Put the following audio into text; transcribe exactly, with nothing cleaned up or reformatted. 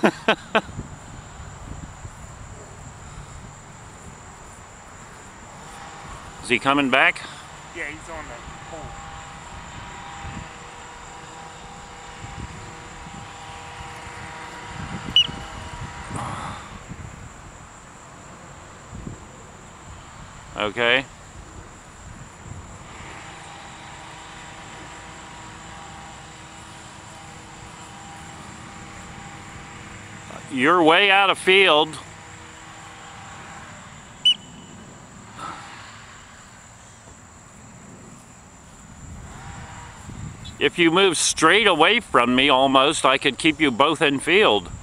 Is he coming back? Yeah, he's on the pole. Okay. You're way out of field. If you move straight away from me almost, I could keep you both in field.